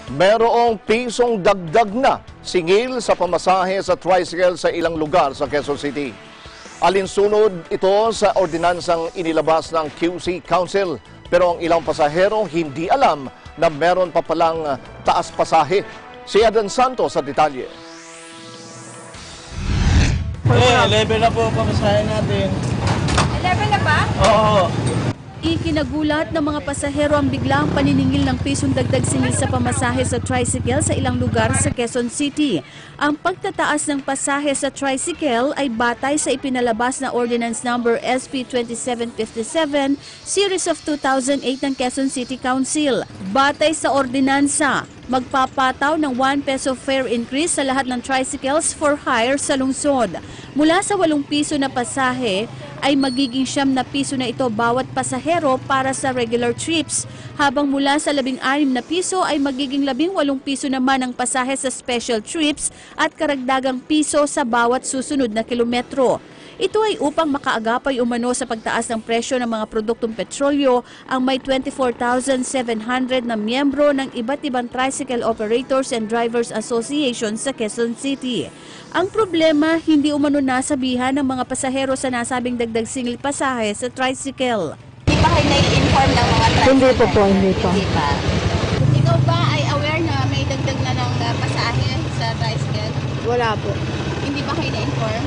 Mayroong pisong dagdag na singil sa pamasahe sa tricycle sa ilang lugar sa Quezon City. Alinsunod ito sa ordinansang inilabas ng QC Council, pero ang ilang pasahero hindi alam na meron pa palang taas pasahe. Si Adan Santos sa detalye. 11 na po pamasahe natin. 11 na ba? Oo. Ikinagulat ng mga pasahero ang biglang paniningil ng pisong dagdag singil sa pamasahe sa tricycle sa ilang lugar sa Quezon City. Ang pagtataas ng pasahe sa tricycle ay batay sa ipinalabas na Ordinance Number SP 2757 Series of 2008 ng Quezon City Council. Batay sa ordinansa, magpapataw ng 1 peso fare increase sa lahat ng tricycles for hire sa lungsod. Mula sa 8 piso na pasahe, ay magiging 9 na piso na ito bawat pasahero para sa regular trips, habang mula sa 16 na piso ay magiging 18 piso naman ang pasahe sa special trips at karagdagang piso sa bawat susunod na kilometro. Ito ay upang makaagapay umano sa pagtaas ng presyo ng mga produktong petrolyo ang may 24,700 na miyembro ng iba't ibang Tricycle Operators and Drivers Association sa Quezon City. Ang problema, hindi umano nasabihan ng mga pasahero sa nasabing dagdag singil pasahe sa tricycle. Hindi ba kayo nai-inform ng mga tricycle? Hindi po, hindi po. Hindi pa. Ikaw ba ay aware na may dagdag na ng pasahe sa tricycle? Wala po. Hindi ba kayo na-inform?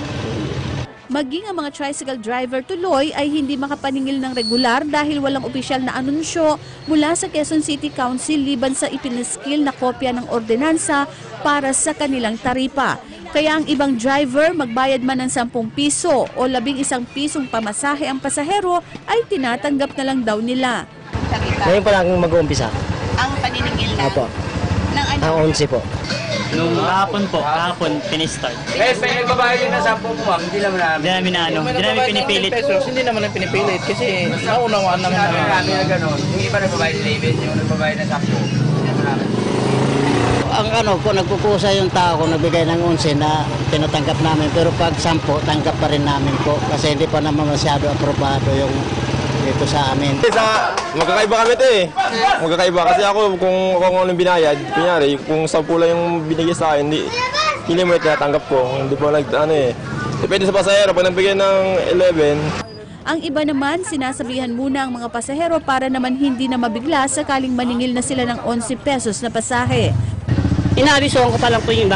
Maging ang mga tricycle driver tuloy ay hindi makapaningil ng regular dahil walang opisyal na anunsyo mula sa Quezon City Council liban sa ipiniskil na kopya ng ordinansa para sa kanilang taripa. Kaya ang ibang driver magbayad man ng 10 piso o 11 pisong pamasahe ang pasahero ay tinatanggap na lang daw nila. Ngayon pa lang mag-uumpisa. Ang paniningil na? Opo. Ng ano? Ang 11 po. Nung kahapon, pinistart. Eh, nagbabayad yun na 10 po, hindi naman namin. Hindi namin pinipilit. Hindi naman ang pinipilit kasi naunawaan naman Kami na gano'n, yung iba nagbabayad na 11, yung nagbabayad na 10, hindi naman namin. Ang nagpupusa yung tao kung nagbigay ng 11 na tinatanggap namin, pero pag 10, tanggap pa rin namin po kasi hindi pa naman masyado aprobado yung dito sa amin. Magkakaiba kami ito eh. Magkakaiba kasi ako kung anong binayad, kunyari, kung 10 lang yung binigay sa akin, hindi mo tinatanggap ko. Hindi po depende sa pasahero, pag nagbigay ng 11. Ang iba naman, sinasabihan muna ang mga pasahero para naman hindi na mabigla sakaling maningil na sila ng 11 pesos na pasahe. Inaabisoan ko pa lang po yung iba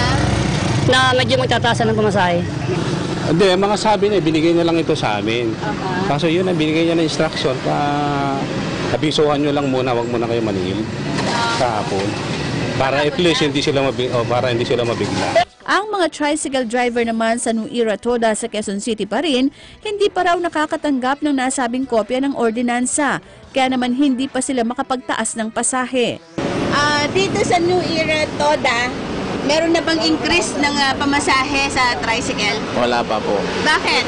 na medyo magtataasan ng pamasahe. Hindi, mga sabi niya, binigay niya lang ito sa amin. Kaso yun, binigay niya na instruction pa abisuhan nyo lang muna, wag muna kayo maningil kahapon. Para at least hindi sila mabigla. Ang mga tricycle driver naman sa New Era Toda sa Quezon City pa rin, hindi pa raw nakakatanggap ng nasabing kopya ng ordinansa. Kaya naman hindi pa sila makapagtaas ng pasahe. Dito sa New Era Toda, meron na bang increase ng pamasahe sa tricycle? Wala pa po. Bakit?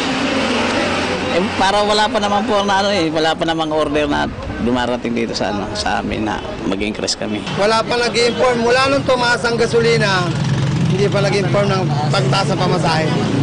Para wala pa naman po na wala pa namang order na dumarating dito sa amin na mag-increase kami. Wala pa nag-inform. Mula nung tumaas ang gasolina, hindi pa nag-inform ng pagtaas ng pamasahe.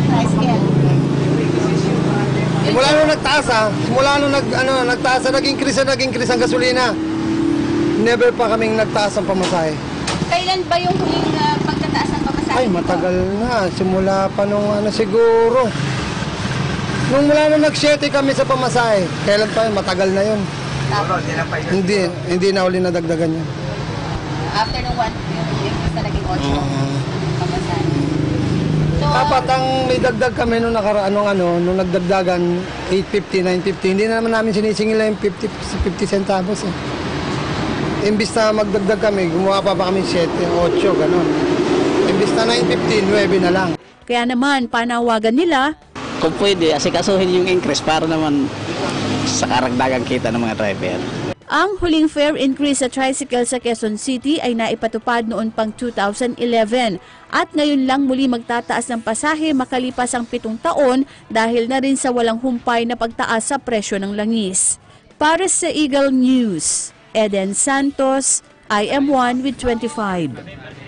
Mula nung nagtaas, nag-increase ang gasolina. Never pa kaming nagtaas ang pamasahe. Kailan ba yung huling pagtataas ng pamasahe? Ay, matagal na. Simula pa nung siguro. Nung mula nung nag-7 kami sa pamasahe. Kailan pa yun? Matagal na yun. Hindi na uli nadagdagan yun. After nung 1 year, basta naging 8 pamasahe. So, dapat ang may dagdag kami nung nakaraan, nung nagdagdagan 850, 950. Hindi na naman namin sinisingil na yung 50 centavos eh. Imbis na magdagdag kami, gumawa pa kami 7, 8, gano'n. Imbis na 950, 9 na lang. Kaya naman, panawagan nila, Kung pwede, asikasuhin yung increase para naman sa karagdagang kita ng mga driver. ang huling fare increase sa tricycle sa Quezon City ay naipatupad noon pang 2011 at ngayon lang muli magtataas ng pasahe makalipas ang 7 taon dahil na rin sa walang humpay na pagtaas sa presyo ng langis. Para sa Eagle News, Adan Santos, I am 1 with 25.